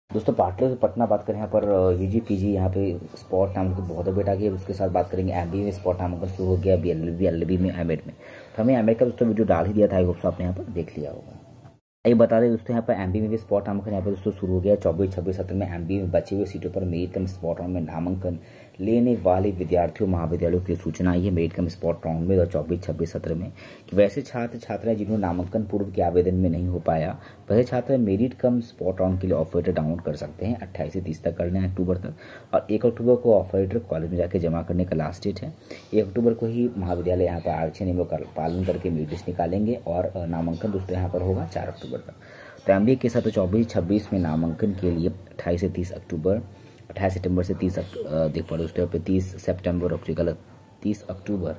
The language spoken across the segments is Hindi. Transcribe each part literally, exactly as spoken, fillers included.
दोस्तों पाटलिपुत्र पटना बात करें यहाँ पर यूजी पीजी यहाँ पे स्पॉट नामांकन बहुत बेटा की है। उसके साथ बात करेंगे एमबीए में स्पॉट नामांकन शुरू हो गया, बीएलएलबी एलएलबी में एमएड में। तो हमें एमएड का दोस्तों वीडियो डाल ही दिया था, आई होप आपने यहाँ पर देख लिया होगा। ये बता दें दोस्तों यहाँ पर एमबीए में भी स्पॉट नामांकन यहाँ पर दोस्तों शुरू हो गया। चौबीस छब्बीस सत्र में एमबीए में बचे हुए सीटों पर मेरिट कम स्पॉट राउंड में नामांकन लेने वाले विद्यार्थियों महाविद्यालयों की सूचना आई है मेरिट कम स्पॉट राउंड में और चौबीस छब्बीस सत्र में कि वैसे छात्र छात्राएं जिन्होंने नामांकन पूर्व के आवेदन में नहीं हो पाया वैसे छात्र मेरिट कम स्पॉट राउंड के लिए ऑफर लेटर डाउनलोड कर सकते हैं। अट्ठाईस से तीस तक कर लें अक्टूबर तक, और एक अक्टूबर को ऑफर लेटर कॉलेज में जाकर जमा करने का लास्ट डेट है। एक अक्टूबर को ही महाविद्यालय यहाँ पर आरक्षण नियमों का पालन करके मेरिट लिस्ट निकालेंगे और नामांकन दोस्तों यहाँ पर होगा चार अक्टूबर तक। तो एमबीए के साथ चौबीस छब्बीस में नामांकन के लिए अट्ठाईस से तीस अक्टूबर अट्ठाईस सितंबर से तीस देख पा रहे दोस्तों पे तीस सितंबर और गलत तीस अक्टूबर,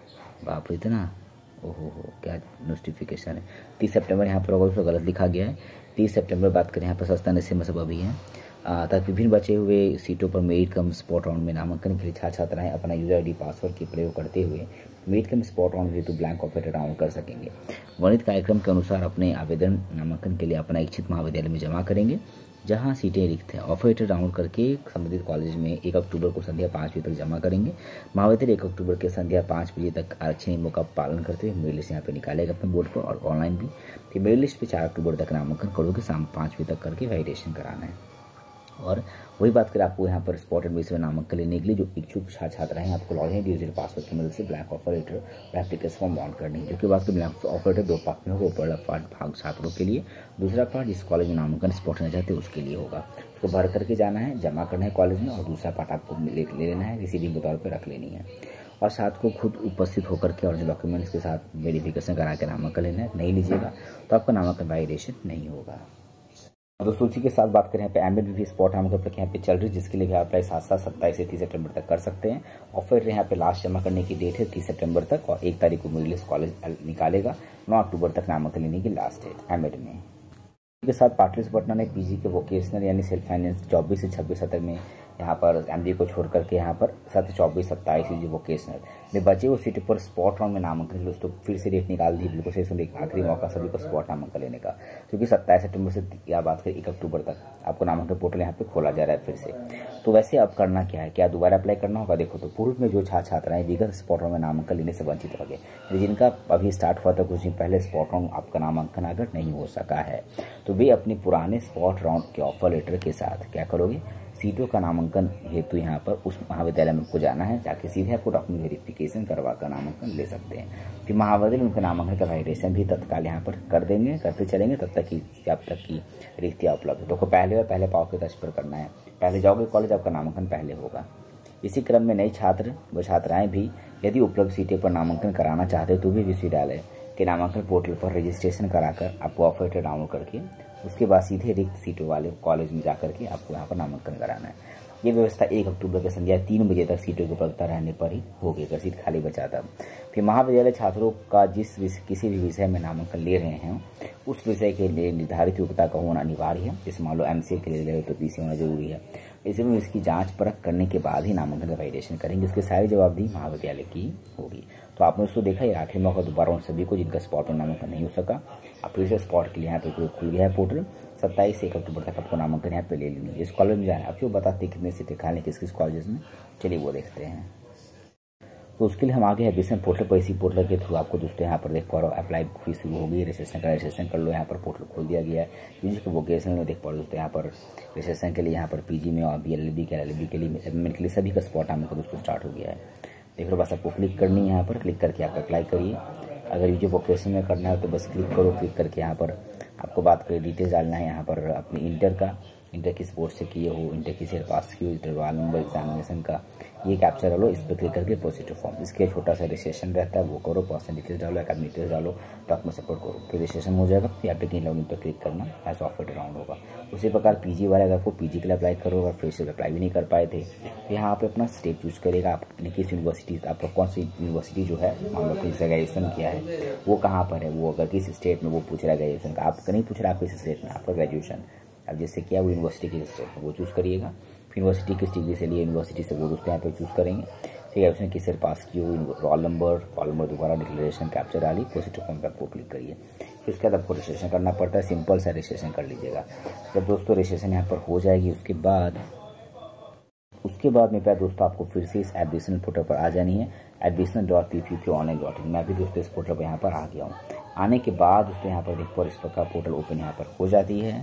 बाप रे इतना ओहो हो क्या नोटिफिकेशन है। तीस सितंबर यहाँ पर होगा दोस्तों, गलत लिखा गया है। तीस सितंबर बात करें यहाँ पर सस्ता नशे में सब अभी है ताकि विभिन्न बचे हुए सीटों पर मेरिट कम स्पॉट राउंड में नामांकन के लिए छात्र छात्राएं अपना यूजर आईडी पासवर्ड के प्रयोग करते हुए मेरिट कम स्पॉट राउंड हेतु ब्लैंक ऑफर लेटर डाउनलोड कर सकेंगे। वर्णित कार्यक्रम के अनुसार अपने आवेदन नामांकन के लिए अपना इच्छित महाविद्यालय में जमा करेंगे जहां सीटें रिक्त हैं। ऑफर लेटर डाउनलोड करके संबंधित कॉलेज में एक अक्टूबर को संध्या पाँच बजे तक जमा करेंगे। महाविद्यालय एक अक्टूबर के संध्या पाँच बजे तक आरक्षण नियमों का पालन करते हुए मेरिट लिस्ट यहाँ पे निकालेगा अपने बोर्ड पर और ऑनलाइन भी। फिर मेरिट लिस्ट पे चार अक्टूबर तक नामांकन करोगे, शाम पाँच बजे तक करके वैलिडेशन कराना है। और वही बात करें आपको यहाँ पर स्पॉट एडमिशन में नामांकन लेने के लिए जो इच्छुक छात्र छात्रा हैं आपको लॉग इन डिजिटल पासवर्ड की मदद से ब्लैंक ऑफर लेटर और एप्लीकेशन फॉर्म ऑन करनी है। जो कि बात ब्लैंक ऑफर लेटर दो पार्ट में होगा, पहला पार्ट भाग छात्रों के लिए, दूसरा पार्ट जिस कॉलेज में नामांकन स्पॉट लेना चाहते हैं उसके लिए होगा। उसको भर करके जाना है, जमा करना है कॉलेज में, और दूसरा पार्ट आपको ले लेना है, रिसीविंग के तौर पर रख लेनी है। और साथ को खुद उपस्थित होकर के और जो डॉक्यूमेंट्स के साथ वेरिफिकेशन करा के नामांकन लेना है। नहीं लीजिएगा तो आपका नामांकन वैलिडेशन नहीं होगा। दोस्तों उसी के साथ बात करें यहाँ पे एमएड भी स्पॉट नामांकन प्रक्रिया यहाँ पे चल रही है, जिसके लिए भी आप अप्लाई सात सात सत्ताईस से तीस सितंबर तक कर सकते हैं। ऑफर यहाँ पे लास्ट जमा करने की डेट है तीस सितंबर तक, और एक तारीख को मेरिट लिस्ट कॉलेज निकालेगा। नौ अक्टूबर तक नामांकन लेने की लास्ट डेट एमएड में। के साथ पाटलिपुत्र पटना ने पीजी के वोकेशनल यानी सेल्फ फाइनेंस चौबीस से छब्बीस सत्र में यहाँ पर एमबीए को छोड़ करके यहाँ पर सत्र चौबीस सत्ताईस जो वोकेशनल में बचे हुए सीटों पर स्पॉट राउंड में नामांकन के दोस्तों फिर से डेट निकाल दी। बिल्कुल सही सुनिए, आखिरी मौका सभी को स्पॉट नामांकन लेने का, क्योंकि सत्ताईस सितंबर से या बात करें एक अक्टूबर तक आपको नामांकन पोर्टल यहाँ पे खोला जा रहा है फिर से। तो वैसे अब करना क्या है, क्या दोबारा अप्लाई करना होगा? देखो तो पूर्व में जो छात्र छात्राएं विगत स्पॉट राउंड में नामांकन लेने से वंचित रह गए, जिनका अभी स्टार्ट हुआ था कुछ दिन पहले स्पॉट राउंड आपका नामांकन अगर नहीं हो सका है तो वे अपने पुराने स्पॉट राउंड के ऑफर लेटर के साथ क्या करोगे, सीटों का नामांकन हेतु यहाँ पर उस महाविद्यालय में आपको जाना है, जाके सीधे आपको डॉक्यूमेंट वेरिफिकेशन करवा कर नामांकन ले सकते हैं। फिर महाविद्यालय में उनके नामांकन का वैलिडेशन भी तत्काल यहाँ पर कर देंगे, करते चलेंगे तब तक की जब तक की रिक्तियाँ उपलब्ध है। तो पहले और पहले पाव के टच पर करना है, पहले जाओगे कॉलेज आपका नामांकन पहले होगा। इसी क्रम में नए छात्र व छात्राएं भी यदि उपलब्ध सीटें पर नामांकन कराना चाहते हैं तो भी विश्वविद्यालय के नामांकन पोर्टल पर रजिस्ट्रेशन कराकर आपको ऑफर लेटर डाउनलोड करके उसके बाद सीधे रिक्त सीटों वाले कॉलेज में जाकर के आपको यहाँ पर नामांकन कराना है। ये व्यवस्था एक अक्टूबर के संध्या तीन बजे तक सीटों की उपलब्धता रहने पर ही होगी अगर सीट खाली बचा था। फिर महाविद्यालय छात्रों का जिस किसी भी विषय में नामांकन ले रहे हैं उस विषय के लिए निर्धारित योग्यता का होना अनिवार्य है। जैसे मान लो एमसीए के लिए तो पीसी होना जरूरी है। इसमें इसकी जांच परख करने के बाद ही नामांकन का वैलिडेशन करेंगे, उसकी सारी जवाबदेही महाविद्यालय की होगी। तो आपने उसको देखा, ये आखिरी मौका दोबारा उन सभी को जिनका स्पॉट में नामांकन नहीं हो सका, अब फिर से स्पॉट के लिए यहाँ पे खुल गया है पोर्टल। सत्ताईस से एक अक्टूबर तक आपको नामांकन यहाँ पे ले लेनी है। जिस कॉलेज में जाना है आपको बताते कितने सीटें खाली किस किस कॉलेज में, चलिए वो देखते हैं। तो उसके लिए हम आगे एडमिशन पोर्टल पर, इसी पोर्टल के थ्रू आपको दोस्तों यहाँ पर देख पा रहे हो अप्लाई फीस शुरू हो गई, रजिस्ट्रेशन का रजिस्ट्रेशन कर लो, यहाँ पर पोर्टल खोल दिया गया है। यूजी के वोकेशनल में देख पा रहे हो दोस्तों यहाँ पर रजिस्ट्रेशन के लिए, यहाँ पर पीजी में और बीएलएलबी के एलएलबी के लिए एमएड के लिए सभी का स्पॉट नामांकन दोस्तों स्टार्ट हो गया है। देख लो बस आपको क्लिक करनी है, यहाँ पर क्लिक करके आप अप्लाई करिए। अगर यूजी वोकेशन में करना है तो बस क्लिक करो, क्लिक करके यहाँ पर आपको बात करें डिटेल्स डालना है। यहाँ पर अपनी इंटर का, इंटर किस बोर्ड से किए हो, इंटर किसी पास की हो, इंटर रोल नंबर एग्जामिनेशन का ये कैप्चर डालो, इस पर क्लिक करके प्रोसीजर फॉर्म, इसके छोटा सा रजिस्ट्रेशन रहता है वो करो, पर्सनल डिटेल्स डालो, अकादमिक डिटेल्स डालो, डॉक्यूमेंट सपोर्ट करो, फिर रजिस्ट्रेशन हो जाएगा। फिर एप्लीकेशन लॉगिन पर क्लिक करना, ऐसा ऑफर राउंड होगा। उसी प्रकार पीजी वाले अगर आपको पीजी के लिए अप्लाई करो, अगर फिर से अप्लाई भी नहीं कर पाए थे तो यहाँ पे अपना स्टेट चूज करेगा, आपने किस यूनिवर्सिटी, आपका कौन सी यूनिवर्सिटी जो है मान लो किसी ग्रेजुएशन किया है वो कहाँ पर है, वो अगर किस स्टेट में वो पूछ रहा है ग्रेजुएशन का, आपका नहीं पूछ रहा आप किस स्टेट में आपका ग्रेजुएशन, अब जैसे किया वो यूनिवर्सिटी की स्टेट में वो चूज़ करिएगा। फिर यूनिवर्सिटी किस डिग्री से लिए यूनिवर्सिटी से वो दोस्तों यहाँ पे चूज़ करेंगे। ठीक है, उसने किसी पास की हुई रोल नंबर रोल नंबर दोबारा डिक्लेरेशन कैप्चर डाली, पोजिटिव फॉर्म पर आपको क्लिक करिए। फिर उसके बाद आपको रजिस्ट्रेशन करना पड़ता है, सिंपल सा रजिस्ट्रेशन कर लीजिएगा। जब दोस्तों रजिस्ट्रेशन यहाँ पर हो जाएगी उसके बाद उसके बाद मेरे पास दोस्तों आपको फिर से इस एडमिशन पोर्टल पर आ जानी है, admission dot P P P online dot in. मैं भी दोस्तों इस पोर्टल पर यहाँ पर आ गया हूँ। आने के बाद दोस्तों यहाँ पर देखो इस प्रकार पोर्टल ओपन यहाँ पर हो जाती है।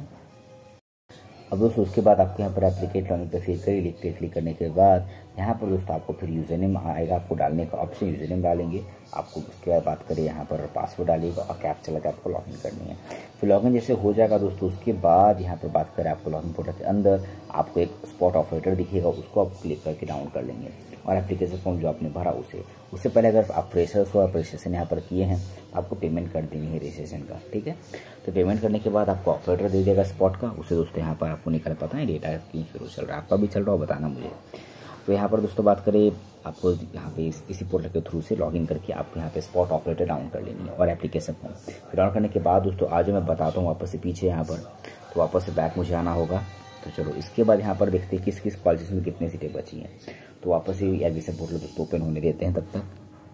अब दोस्तों उसके बाद आपको यहाँ पर एप्लीकेट लॉगिन पर क्लिक करिए। लिख पे क्लिक करने के बाद यहाँ पर दोस्तों आपको फिर यूजर नेम आएगा, आपको डालने का ऑप्शन, यूजर नेम डालेंगे। आपको उसके बाद बात करें यहाँ पर पासवर्ड डालिएगा और कैप्चा लगा आपको लॉगिन करनी है। फिर लॉगिन जैसे हो जाएगा दोस्तों उसके बाद यहाँ पर बात करें आपको लॉगिन पोर्टल के अंदर आपको एक स्पॉट ऑपरेटर दिखेगा, उसको आप क्लिक करके डाउनलोड कर लेंगे और एप्लीकेशन फॉर्म जो आपने भरा उसे उससे पहले अगर आप फ्रेशर्स हो रजिस्ट्रेशन यहाँ पर किए हैं आपको पेमेंट कर देनी है रजिस्ट्रेशन का। ठीक है, तो पेमेंट करने के बाद आपको ऑपरेटर दे देगा स्पॉट का, उसे दोस्तों यहाँ पर आपको निकल पता है डेटा की शुरू चल रहा है, आपका भी चल रहा हो बताना मुझे। तो यहाँ पर दोस्तों बात करें आपको यहाँ पे इस, इसी पोर्टल के थ्रू से लॉगिन करके आपको यहाँ पे स्पॉट ऑपरेटर डाउनलोड कर लेनी है और एप्लीकेशन फॉर्म। फिर डाउनलोड करने के बाद दोस्तों आज मैं बताता हूँ वापस से पीछे यहाँ पर, तो वापस से बैक मुझे आना होगा। तो चलो इसके बाद यहाँ पर देखते हैं किस किस कॉलेज में कितनी सीटें बची हैं। तो वापस से एडमिशन पोर्टल दोस्तों ओपन होने देते हैं तब तक।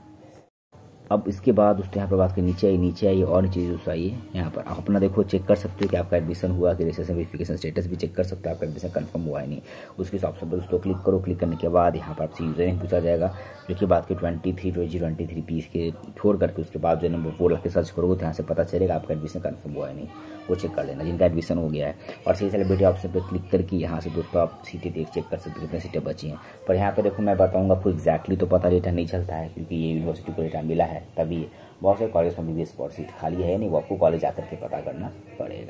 अब इसके बाद दोस्तों यहाँ पर बात करें नीचे आई नीचे आइए और नीचे दोस्तों आइए, यहाँ पर आप अपना देखो चेक कर सकते हो कि आपका एडमिशन हुआ कि रजिस्ट्रेशन वेरिफिकेशन स्टेटस भी चेक कर सकते हो, आपका एडमिशन कंफर्म हुआ है नहीं। उसके हिसाब से दोस्तों क्लिक करो। क्लिक करने के बाद यहाँ पर आपसे यूजर नेम पूछा जाएगा, जो कि बात की twenty three twenty twenty three piece के छोड़ करके उसके बाद जो नंबर फोर के सर्च करोगे तो यहाँ से पता चलेगा आपका एडमिशन कंफर्म हुआ है नहीं, वो चेक कर लेना जिनका एडमिशन हो गया है। और सही सेलिब्रिटी ऑप्शन पर क्लिक करके यहाँ से दोस्तों आप सीटें देख चेक कर सकते हो कितनी सीटें बची हैं। पर यहाँ पर देखो मैं बताऊँगा आपको एग्जैक्टली तो पता डेटा नहीं चलता है क्योंकि ये यूनिवर्सिटी को डेटा मिला है तभी। बहुत सारे कॉलेज में भी स्पॉट सीट खाली है नहीं, वो आपको कॉलेज आकर के पता करना पड़ेगा।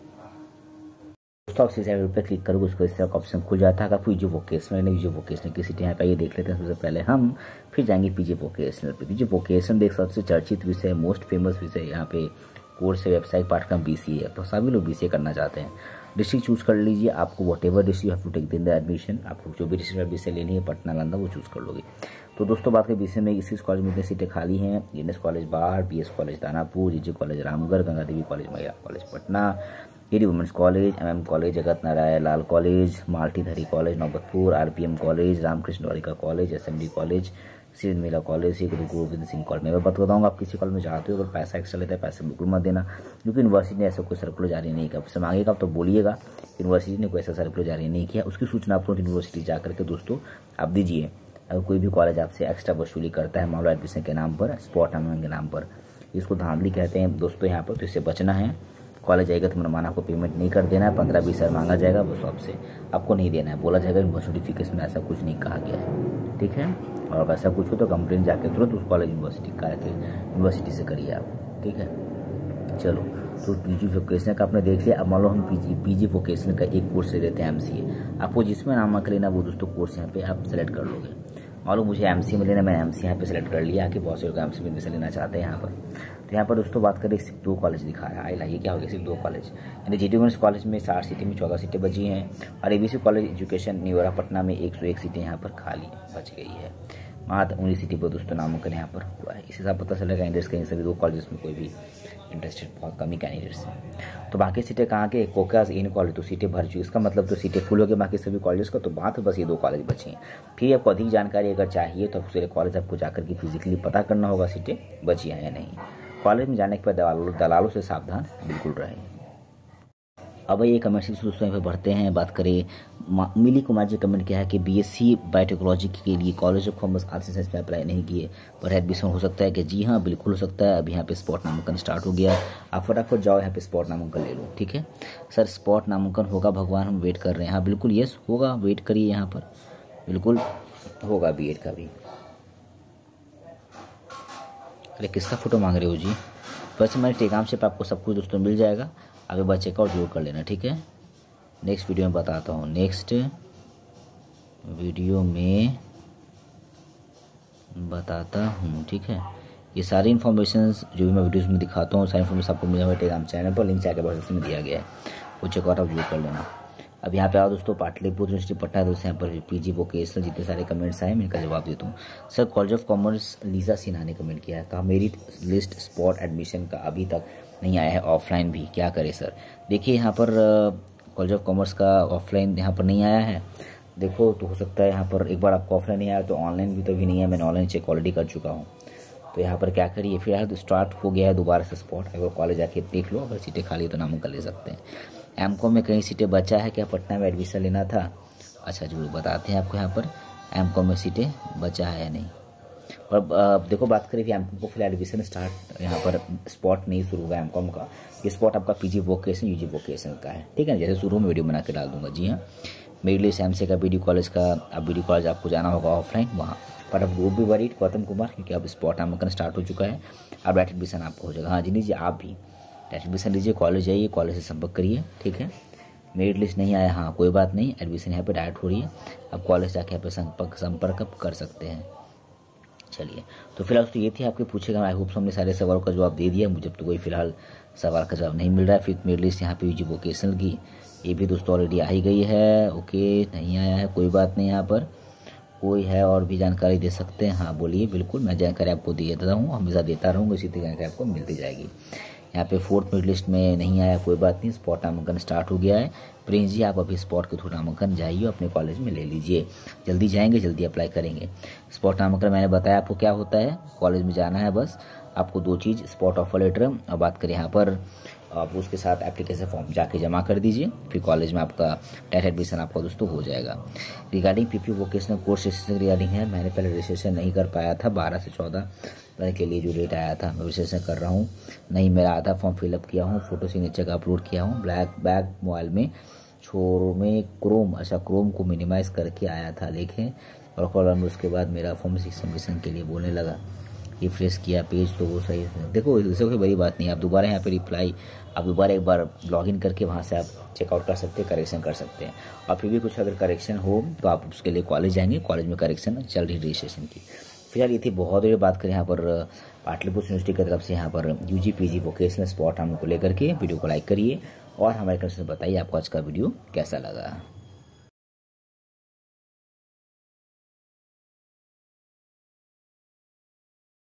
दोस्तों आप सीधे पे क्लिक करोगे उसको इस तरह का ऑप्शन खुल जाता है। अगर पीजी वोकेशनल नहीं पीजी वोकेशनल की सीटें यहाँ पे ये देख लेते हैं सबसे पहले हम, फिर जाएंगे पीजी वोकेशनल पे। पीजी वोकेशनल देख सबसे चर्चित विषय, मोस्ट फेमस विषय यहाँ पे कोर्स है, व्यवसायिक पाठ्यक्रम बीसीए है, तो सभी लोग बीसीए करना चाहते हैं। डिस्ट्रिक्ट चूज कर लीजिए, आपको whatever district you have to take in the admission, आपको जो भी डिस्ट्रिक्ट में बीसीए लेनी है पटना नालंदा वो चूज कर लोगे। तो दोस्तों बात करें बीसीए में इस कॉलेज में कितनी सीटें खाली हैं, NS college Barh, BS college Danapur, GG college Ramgarh, Ganga Devi college Mahila college Patna, AD women's college, MM college, Jagat Narayan Lal college, Maltidhari college Naubatpur, RPM college, Ramkrishna Dwarika college, SMD college, Shri Mela college, Shri Guru Gobind Singh college. मैं बात बताऊंगा आप किसी कॉलेज में चाहते हो अगर पैसा एक्स्ट्रा लेता है पैसा बिल्कुल मत देना, क्योंकि यूनिवर्सिटी ने ऐसा कोई सर्कुलर जारी नहीं किया। पैसा मांगेगा तो बोलिएगा यूनिवर्सिटी ने कोई ऐसा सर्कुलर जारी नहीं किया, उसकी सूचना आप यूनिवर्सिटी जा करके दोस्तों आप दीजिए। अगर कोई भी कॉलेज आपसे एक्स्ट्रा वसूली करता है मान लो एडमिशन के नाम पर, स्पॉट नाम के नाम पर, इसको धांधली कहते हैं दोस्तों यहाँ पर, तो इससे बचना है। कॉलेज आएगा तो मनमाना आपको पेमेंट नहीं कर देना है, पंद्रह बीस हज़ार मांगा जाएगा बस आपसे, आपको नहीं देना है। बोला जाएगा नोटिफिकेशन में ऐसा कुछ नहीं कहा गया है, ठीक है। और वैसा कुछ हो तो कंप्लेन जाके तुरंत उस कॉलेज यूनिवर्सिटी का यूनिवर्सिटी से करिए आप, ठीक है। चलो तो पीजी वोकेशनल का आपने देख लिया। अब मान लो हम पीजी पीजी वोकेशनल का एक कोर्स ले लेते हैं एमसीए, आपको जिसमें नामांकन लेना वो दोस्तों कोर्स यहाँ पे आप सेलेक्ट कर लोगे। मान लो मुझे एमसीए में लेना, मैंने एमसीए यहाँ पे सेलेक्ट कर लिया कि बहुत से लोग एमसीए में एडमिशन लेना चाहते हैं यहाँ पर। तो यहाँ पर दोस्तों बात करें सिर्फ दो कॉलेज दिखा रहा है, आई लाइए क्या हो गया सिर्फ दो कॉलेज, यानी जीटी वुमेंस कॉलेज में साठ सीटें में चौदह सीटें बची हैं और ABC college education Neora Patna में एक सौ एक सीटें यहाँ पर खाली बच गई है। मात्र उन्नीस सीटें पर दोस्तों नामांकन यहाँ पर हुआ है। इस हिसाब पता चलेगा कैंडिडेट्स कहीं सभी दो कॉलेज में कोई भी इंटरेस्टेड बहुत कम ही कैंडिडेट्स हैं। तो बाकी सीटें कहाँ के, कोकास इन कॉलेज तो सीटें भर चुकी, इसका मतलब तो सीटें फुल हो गई बाकी सभी कॉलेज का, तो बात बस ये दो कॉलेज बची हैं। फिर आपको अधिक जानकारी अगर चाहिए तो पूरे कॉलेज आपको जाकर के फिजिकली पता करना होगा सीटें बची हैं या नहीं। कॉलेज में जाने के बाद दलालों दलालों से सावधान बिल्कुल रहें। अब ये कमेंट दोस्तों यहाँ पे बढ़ते हैं। बात करें मिली कुमार जी कमेंट किया है कि बीएससी बायोटेक्नोलॉजी के लिए college of commerce arts and science में अप्लाई नहीं किए पर एडमिशन हो सकता है कि जी हाँ बिल्कुल हो सकता है। अब यहाँ पे स्पॉट नामांकन स्टार्ट हो गया, आप फटाफट जाओ यहाँ पे स्पॉट नामांकन ले लो, ठीक है। सर स्पॉट नामांकन होगा भगवान, हम वेट कर रहे हैं। हाँ बिल्कुल यस होगा, वेट करिए, यहाँ पर बिल्कुल होगा बी एड का भी। अरे किसका फोटो मांग रहे हो जी, बस हमारे टेलीग्राम से आपको सब कुछ दोस्तों मिल जाएगा, आगे बात चेकआउट जरूर कर लेना, ठीक है। नेक्स्ट वीडियो में बताता हूँ, नेक्स्ट वीडियो में बताता हूँ, ठीक है। ये सारी इन्फॉर्मेशन जो भी मैं वीडियोस में दिखाता हूँ सारी इन्फॉर्मेशन आपको मिलेगा टेलीग्राम चैनल पर, लिंक चाहे बॉक्स में दिया गया है, वो चेकआउट आप जरूर कर लेना। अब यहाँ पे आओ दोस्तों, पाटलिपुत्र यूनिवर्सिटी पटना है दोस्तों, यहाँ पर पीजी वोकेशनल जितने सारे कमेंट्स आए मैं इनका जवाब देता हूँ। Sir college of commerce Liza Sinha ने कमेंट किया है, कहा मेरी लिस्ट स्पॉट एडमिशन का अभी तक नहीं आया है, ऑफलाइन भी क्या करे सर। देखिए यहाँ पर कॉलेज ऑफ कॉमर्स का ऑफलाइन यहाँ पर नहीं आया है, देखो तो हो सकता है यहाँ पर एक बार आपको ऑफलाइन नहीं आया तो ऑनलाइन भी तो भी नहीं है, मैंने ऑनलाइन चेक ऑलरेडी कर चुका हूँ। तो यहाँ पर क्या करिए, फिलहाल तो स्टार्ट हो गया है दोबारा से स्पॉट, अगर कॉलेज आके देख लो, अगर सीटें खाली तो नाम कर ले सकते हैं। एम कॉम में कहीं सीटें बचा है क्या, पटना में एडमिशन लेना था? अच्छा जरूर बताते हैं आपको यहाँ पर एम कॉम में सीटें बचा है या नहीं। और अब देखो बात करें कि एम कॉम को फिलहाल एडमिशन स्टार्ट यहाँ पर स्पॉट नहीं शुरू हुआ एम कॉम का, ये स्पॉट आपका पीजी वोकेशन यूजी वोकेशन का है, ठीक है। जैसे शुरू में वीडियो बना के डाल दूंगा। जी हाँ, मेरे लिए सैमसे का बीडी कॉलेज का, अब बीडी कॉलेज आपको जाना होगा ऑफलाइन वहाँ पर। अब वो भी वरीड गौतम कुमार, क्योंकि अब स्पॉट नामांकन स्टार्ट हो चुका है, अब डायरेक्ट एडमिशन आपको हो जाएगा। हाँ जी लीजिए, आप भी डायरेक्ट एडमिशन लीजिए, कॉलेज जाइए, कॉलेज से संपर्क करिए, ठीक है। मेरिट लिस्ट नहीं आया, हाँ कोई बात नहीं, एडमिशन यहाँ पे डायरेक्ट हो रही है, अब कॉलेज जाके यहाँ पे संपर्क संपर्क अब कर सकते हैं। चलिए, तो फिलहाल तो ये थी आपके पूछेगा, आई होप हमने सारे सवालों का जवाब दे दिया। मुझे तो कोई फिलहाल सवाल का जवाब नहीं मिल रहा है। फिर मेरी लिस्ट यहाँ पे यूजी वोकेशनल की ये भी दोस्तों ऑलरेडी आ ही गई है। ओके, नहीं आया है कोई बात नहीं, यहाँ पर कोई है और भी जानकारी दे सकते हैं? हाँ बोलिए, बिल्कुल मैं जानकारी आपको दे देता हूँ, हमेशा देता रहूँगा, इसी तरह जानकारी आपको मिलती जाएगी। यहाँ पे फोर्थ मेरिट लिस्ट में नहीं आया कोई बात नहीं, स्पॉट नामांकन स्टार्ट हो गया है। प्रिंस जी आप अभी स्पॉट के थ्रू नामांकन जाइए, अपने कॉलेज में ले लीजिए, जल्दी जाएंगे जल्दी अप्लाई करेंगे। स्पॉट नामांकन मैंने बताया आपको क्या होता है, कॉलेज में जाना है बस आपको, दो चीज़, स्पॉट ऑफर लेटर और बात करें यहाँ पर आप उसके साथ एप्लीकेशन फॉर्म जाके जमा कर दीजिए, फिर कॉलेज में आपका डायरेक्ट एडमिशन आपका दोस्तों हो जाएगा। Regarding PP vocational course registration regarding है, मैंने पहले रजिस्ट्रेशन नहीं कर पाया था, बारह से चौदह के लिए जो डेट आया था, मैं रजिस्ट्रेशन कर रहा हूँ, नहीं मेरा आधा फॉर्म फिलअप किया हूँ, फोटो सिग्नेचर का अपलोड किया हूँ, ब्लैक बैक मोबाइल में छोर में क्रोम, अच्छा क्रोम को मिनिमाइज़ करके आया था देखें, और कॉलम में उसके बाद मेरा फॉर्म सबमिशन के लिए बोलने लगा, रिफ्रेश किया पेज तो वो सही है। देखो इससे कोई बड़ी बात नहीं, आप दोबारा यहाँ पे रिप्लाई, आप दोबारा एक बार लॉगिन करके वहाँ से आप चेकआउट कर सकते हैं, करेक्शन कर सकते हैं। और फिर भी कुछ अगर करेक्शन हो तो आप उसके लिए कॉलेज जाएंगे, कॉलेज में करेक्शन चल रही रजिस्ट्रेशन की। फिलहाल ये थी बहुत देर बात करें यहाँ पर पाटलिपुत्र यूनिवर्सिटी की तरफ से यहाँ पर यूजी पीजी वोकेशनल स्पॉट हम को लेकर के। वीडियो को लाइक करिए और हमारे कंसेप्ट बताइए आपको आज का वीडियो कैसा लगा।